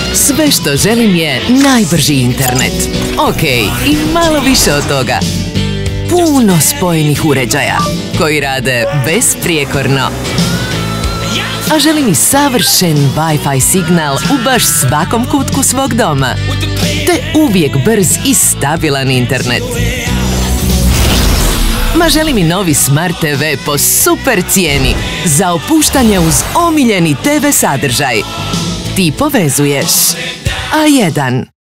Sve što želim je najbrži internet. Ok, i malo više od toga. Puno spojenih uređaja koji rade besprijekorno. A želim i savršen Wi-Fi signal u baš svakom kutku svog doma. Te uvijek brz i stabilan internet. Ma želim i novi Smart TV po super cijeni za opuštanje uz omiljeni TV sadržaj. Ti povezuješ. A1.